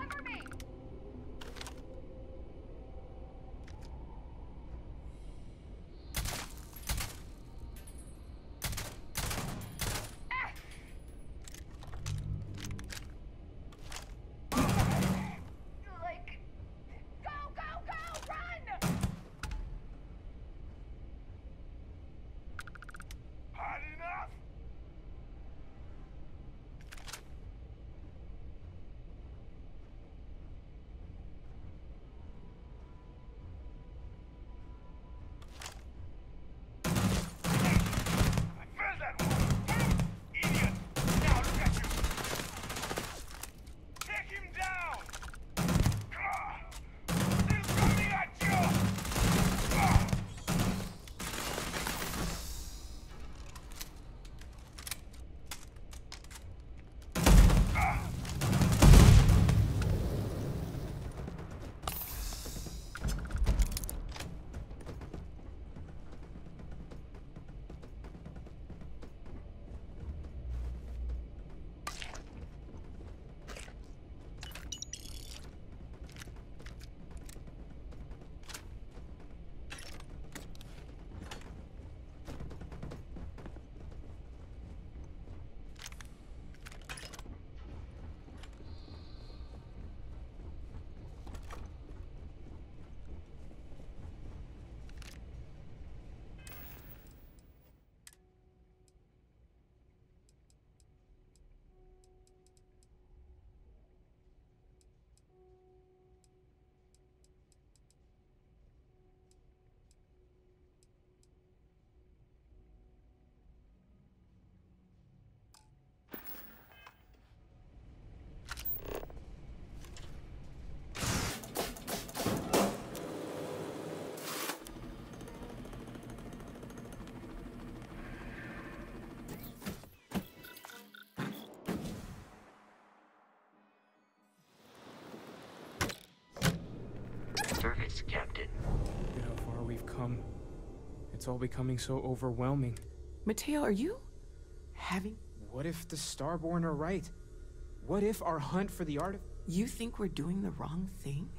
Service, Captain. Look at how far we've come. It's all becoming so overwhelming. Mateo, are you having... What if the Starborn are right? What if our hunt for the art... You think we're doing the wrong thing?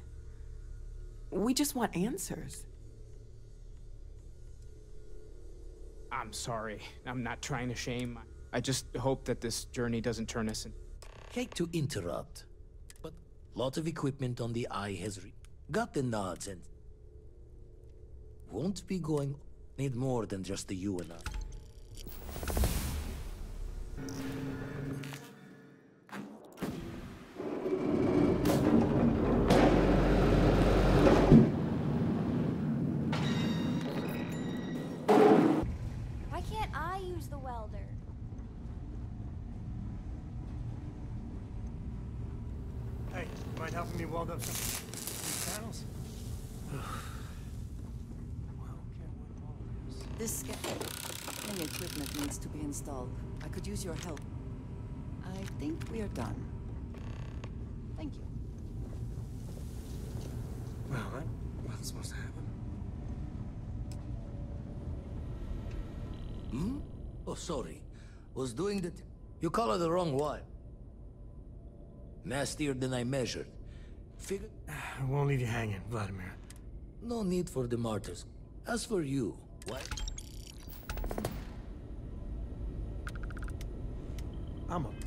We just want answers. I'm sorry. I'm not trying to shame. I just hope that this journey doesn't turn us in... Hate to interrupt, but lot of equipment on the Eye has got the nods and won't be going. Need more than just the you and I. Why can't I use the welder? Hey, you mind helping me weld up some these panels? This scanning equipment needs to be installed. I could use your help. I think we are done. Thank you. Well, that wasn't supposed to happen. Hmm? Oh, sorry. Was doing the... You call it the wrong one. Nastier than I measured. Figure... I won't leave you hanging, Vladimir. No need for the martyrs. As for you, what? I'm up.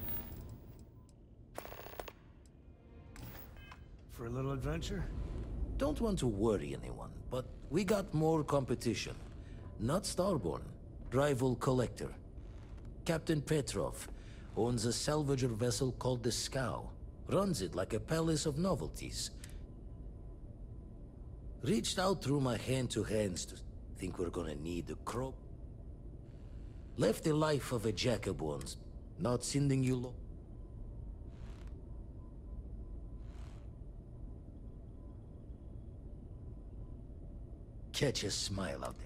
For a little adventure? Don't want to worry anyone, but we got more competition. Not Starborn, rival collector. Captain Petrov owns a salvager vessel called the Scow. Runs it like a palace of novelties. Reached out through my hand-to-hands to think we're gonna need a crop. Left the life of a jackabones, not sending you low. Catch a smile out there.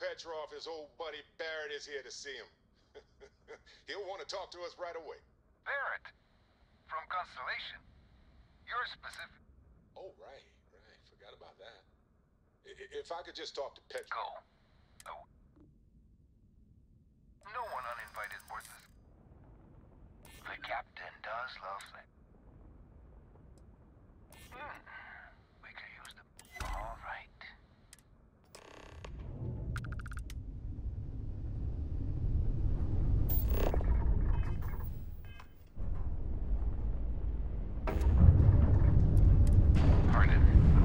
Petrov his old buddy Barrett is here to see him. He'll want to talk to us right away. Barrett, from Constellation. You're specific. Oh, right. Forgot about that. If I could just talk to Petrov. Go. Oh. No one uninvited boards this. The captain does love that. We could use them. All right. Pardon.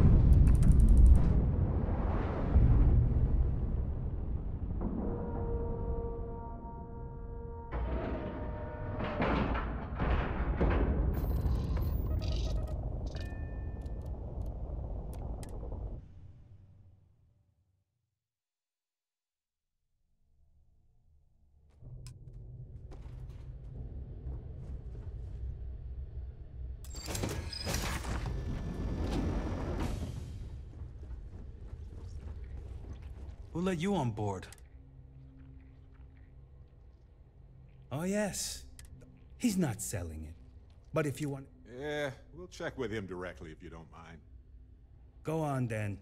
Who let you on board? Oh, yes. He's not selling it. But if you want... Yeah, we'll check with him directly if you don't mind. Go on, then.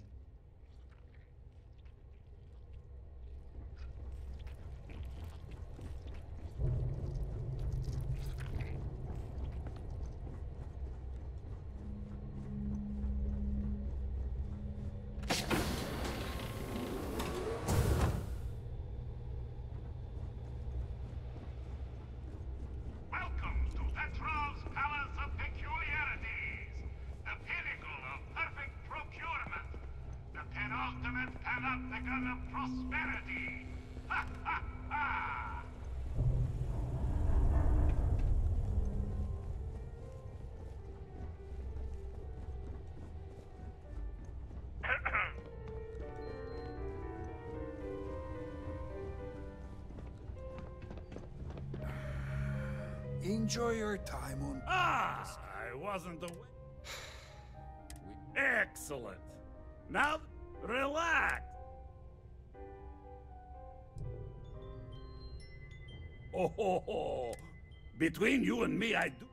Enjoy your time on... I wasn't aware. Excellent. Now, relax. Oh, ho, ho. Between you and me, I do...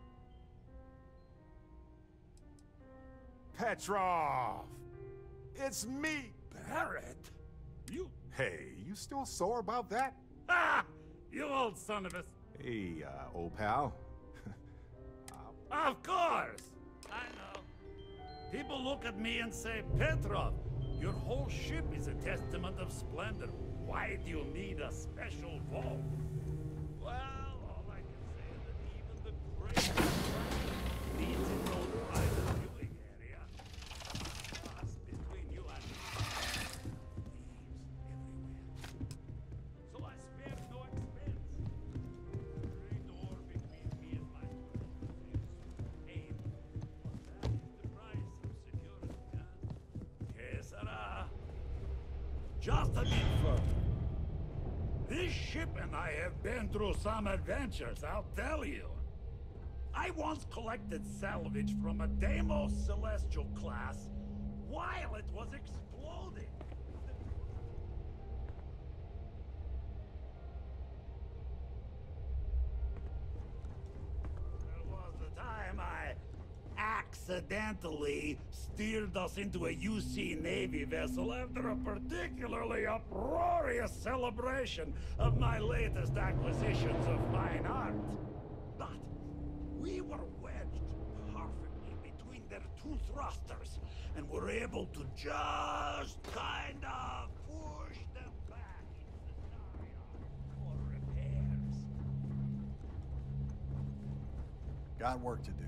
Petrov! It's me! Barrett? You... Hey, you still sore about that? Ah! You old son of a... Hey, old pal. Of course! I know. People look at me and say, Petrov, your whole ship is a testament of splendor. Why do you need a special vault? Well, all I can say is that even the greatest needs its own private viewing area. Plus, between you and me, thieves everywhere. So I spared no expense. The great door between me and my paid. But that is the price of security, huh? Que sera? Just a bit further. This ship and I have been through some adventures, I'll tell you. I once collected salvage from a Deimos Celestial class while it was exploding. There was the time I accidentally steered us into a UC Navy vessel after a particularly uproarious celebration of my latest acquisitions of fine art. But we were wedged perfectly between their two thrusters and were able to just kind of push them back into the Starfield for repairs. Got work to do.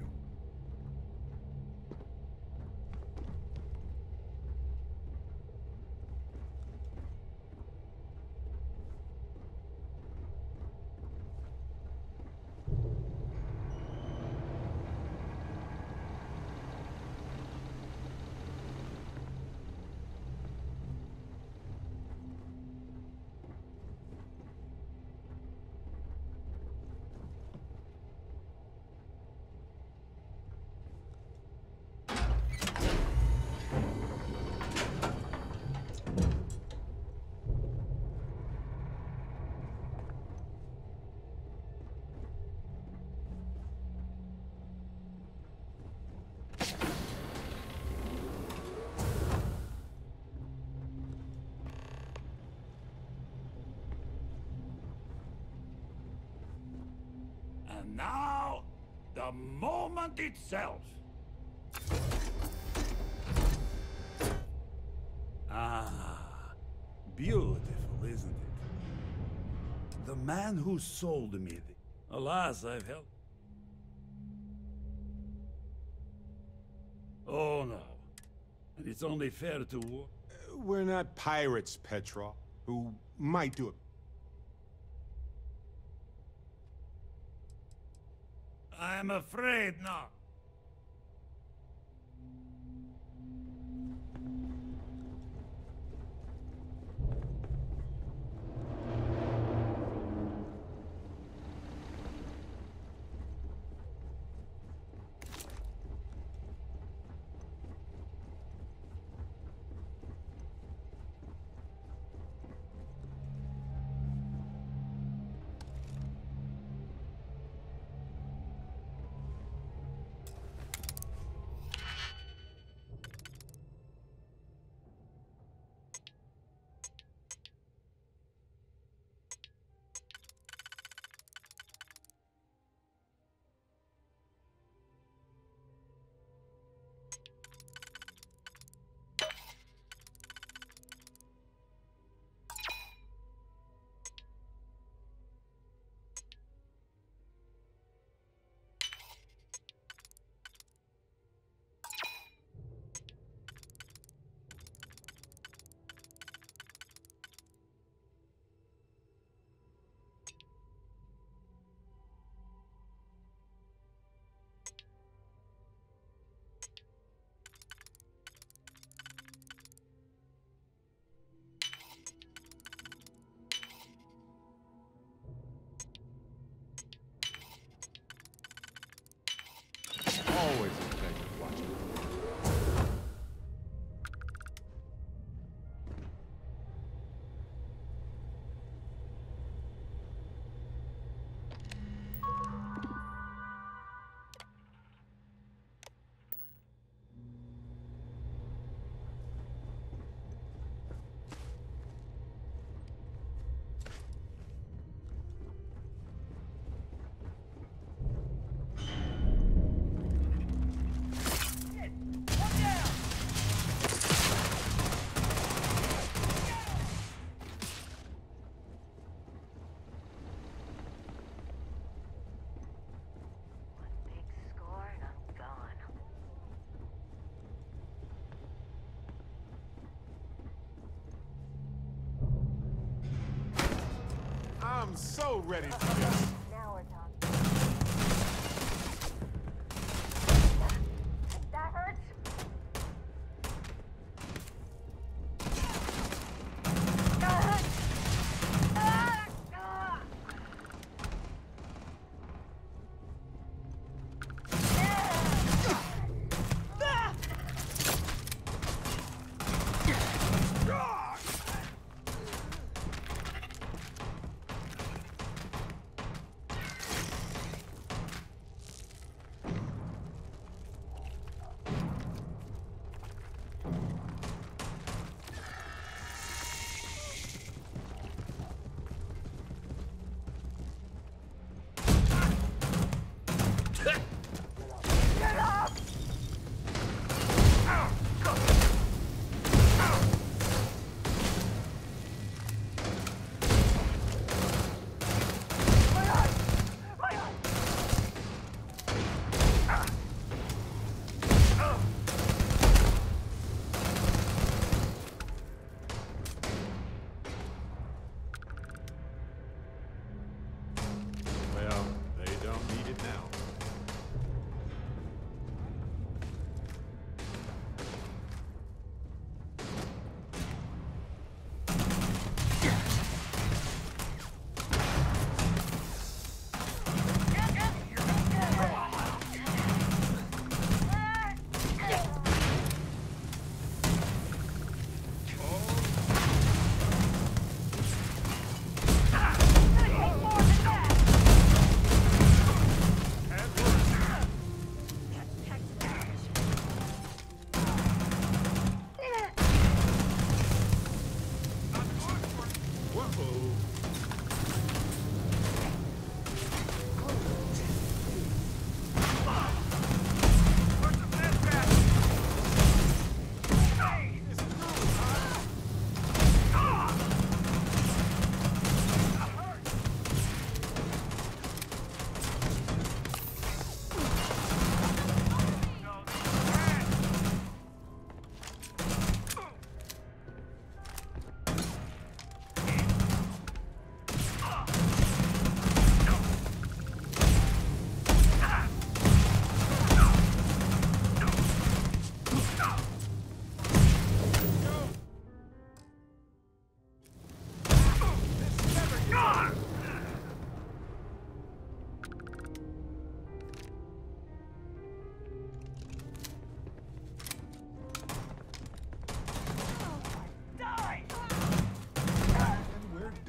And now, the moment itself. Ah, beautiful, isn't it? The man who sold me the... Alas, I've held... Oh no. And it's only fair to war... We're not pirates, Petrov, who might do it. I'm afraid not. Always a pleasure watching you. I'm so ready for this. Now we're talking. That hurts.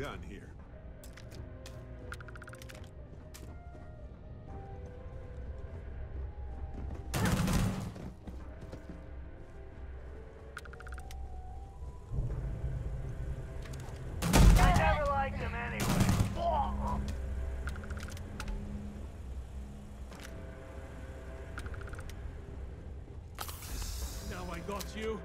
done here. I never liked him anyway. Now I got you.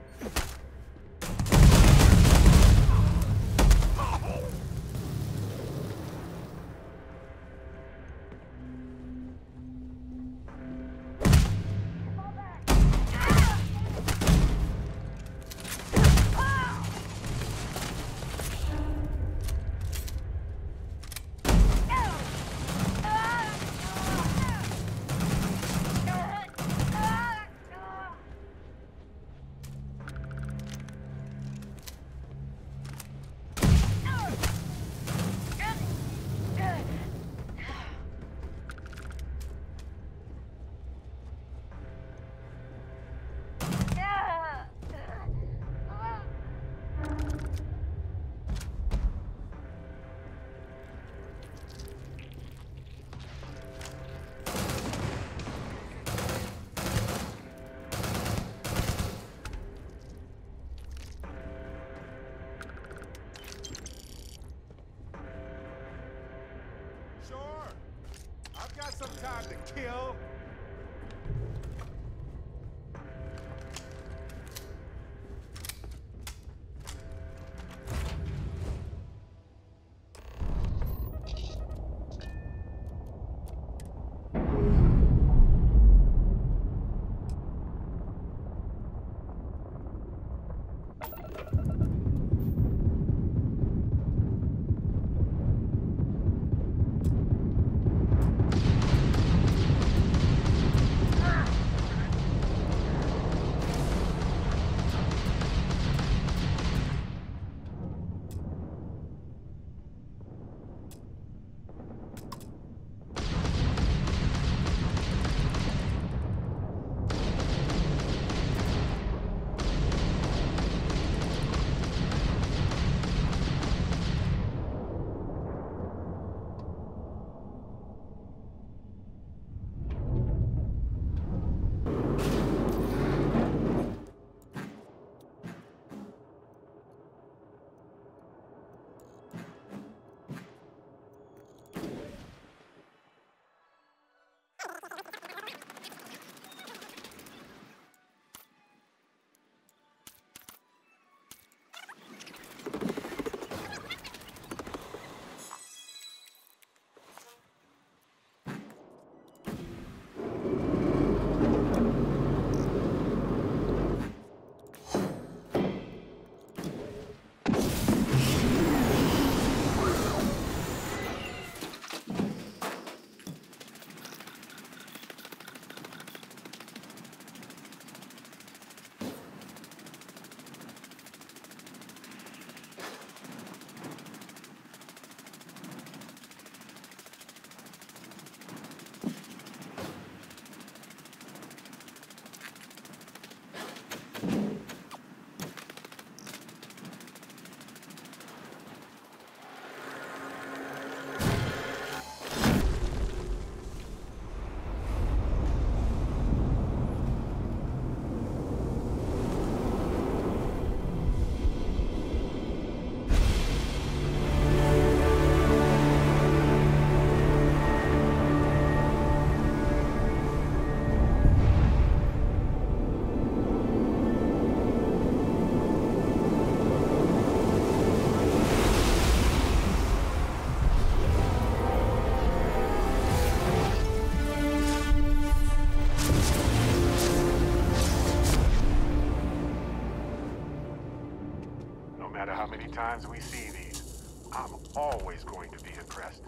Sure. I've got some time to kill. No matter how many times we see these, I'm always going to be impressed.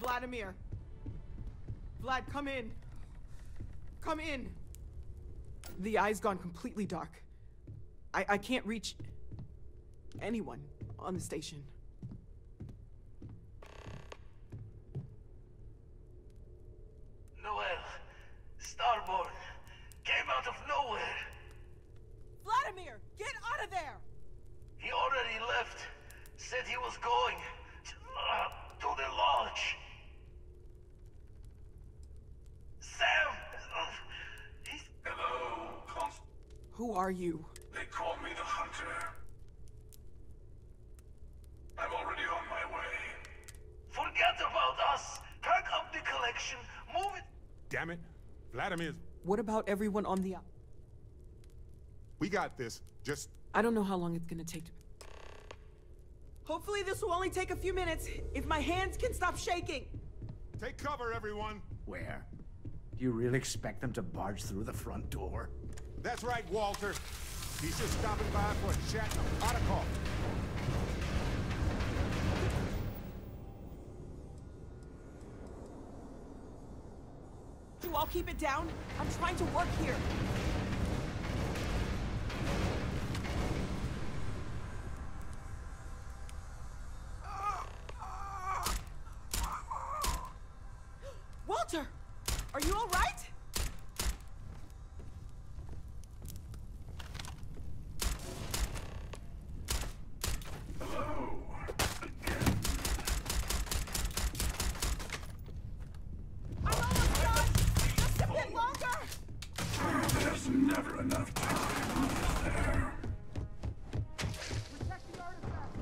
Vladimir. Vlad, come in. Come in. The eye's gone completely dark. I can't reach anyone on the station. Noel, Starborn, came out of nowhere. Vladimir, get out of there! He already left. Said he was going to the lodge. Sam! He's... Hello, Who are you? They call me the Hunter. I'm already on my way. Forget about us. Pack up the collection. Move it. Damn it. Vladimir's... What about everyone on the... We got this. Just... I don't know how long it's gonna take to... Hopefully this will only take a few minutes, if my hands can stop shaking! Take cover, everyone! Where? Do you really expect them to barge through the front door? That's right, Walter. He's just stopping by for a chat and a pot of coffee. You all keep it down? I'm trying to work here. Walter! Are you all right? Hello. I'm almost done! Just a bit longer! There's never enough time, is there? Protect the artifact!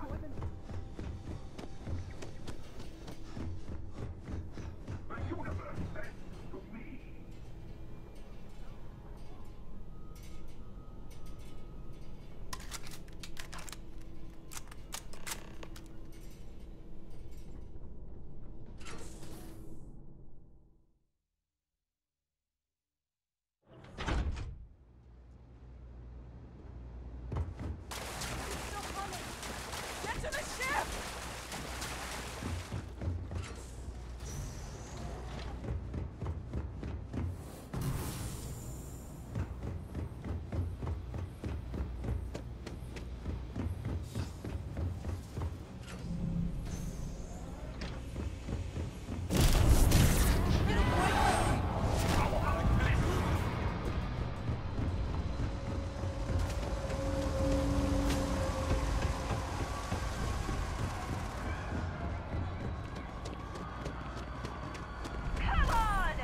The universe sent to me. Get to the ship! Come on!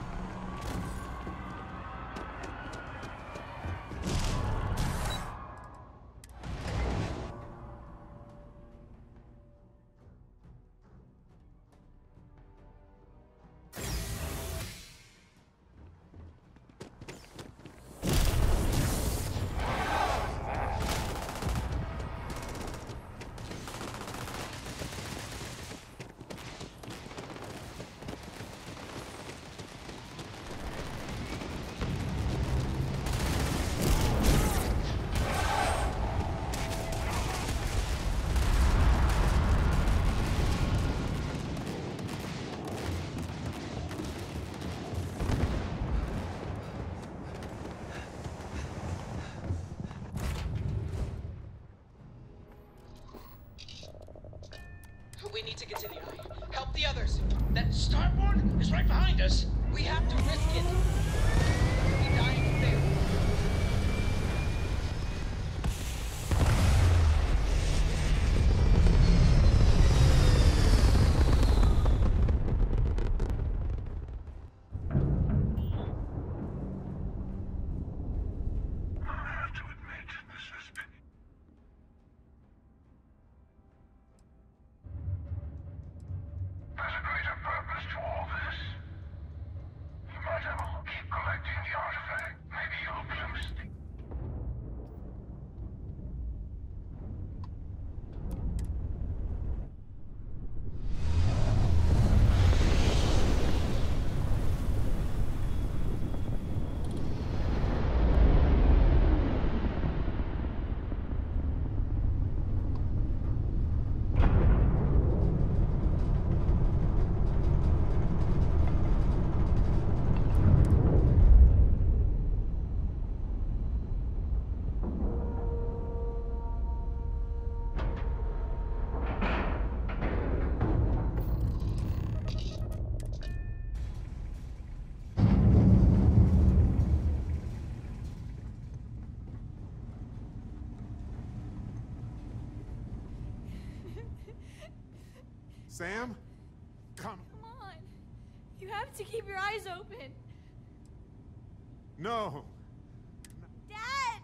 We need to get to the eye. Help the others. That Starborn is right behind us. We have to risk it. We'll be dying there. I have to admit, this has been... There's a greater purpose to all this. You might have a keep collecting the artifact. Sam? Come. Come on. You have to keep your eyes open. No. Dad!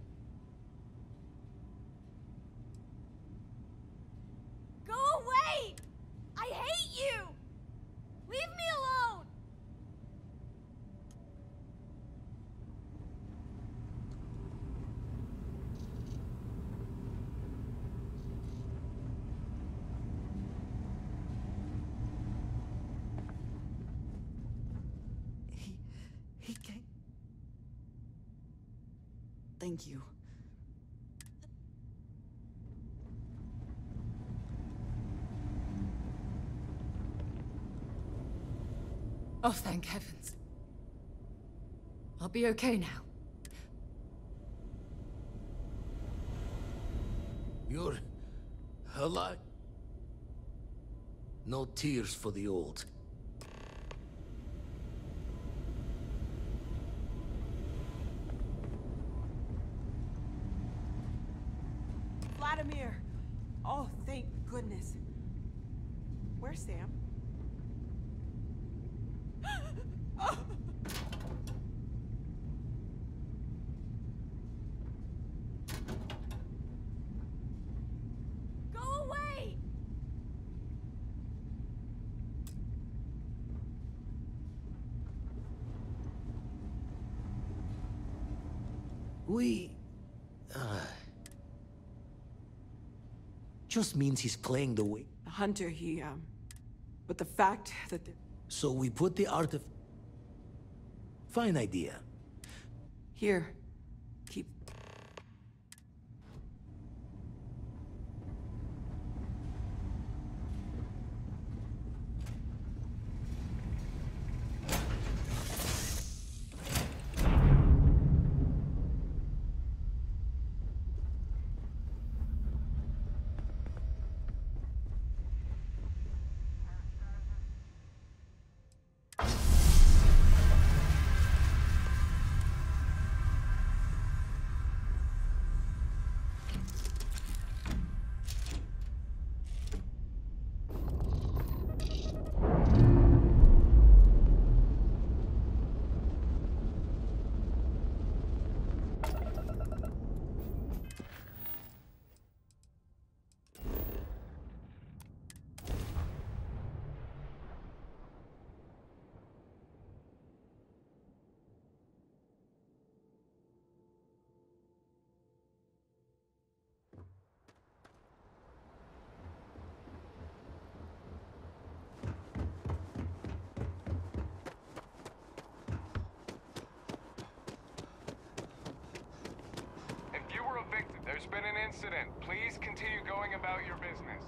Go away! I hate you! Leave me alone! He came. Thank you. Oh, thank heavens. I'll be okay now. You're alive. No tears for the old. Vladimir! Oh, thank goodness. Where's Sam? Go away! We... just means he's playing the way. The hunter, but the fact that So we put the artifact... Fine idea. Here. Keep... There's been an incident. Please continue going about your business.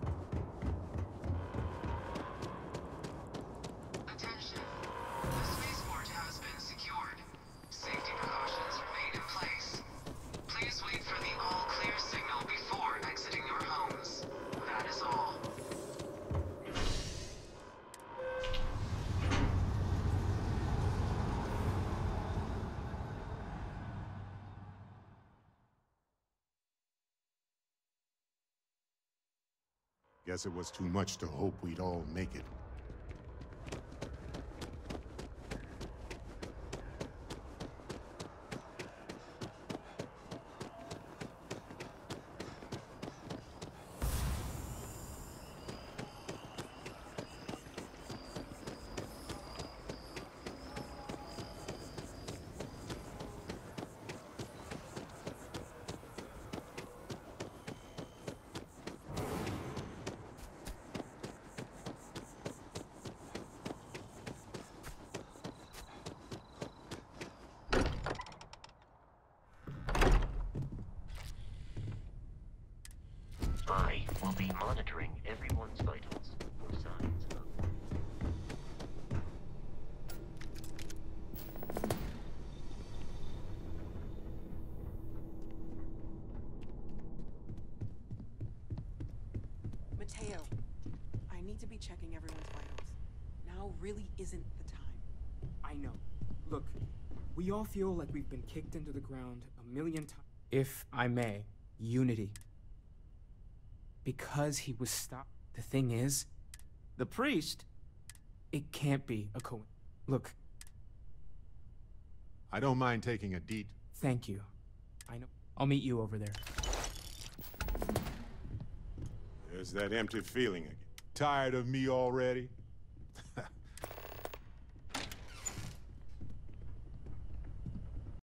Attention. The spaceport has been secured. Safety precautions remain in place. Please wait for the all-clear signal before exiting your homes. That is all. Guess it was too much to hope we'd all make it. I will be monitoring everyone's vitals for signs of... Mateo, I need to be checking everyone's vitals. Now really isn't the time. I know. Look, we all feel like we've been kicked into the ground a million times. If I may, Unity. Because he was stopped. The thing is, The priest? it can't be a coincidence. Look, I don't mind taking a detour. thank you. I know. I'll meet you over there. There's that empty feeling again. Tired of me already?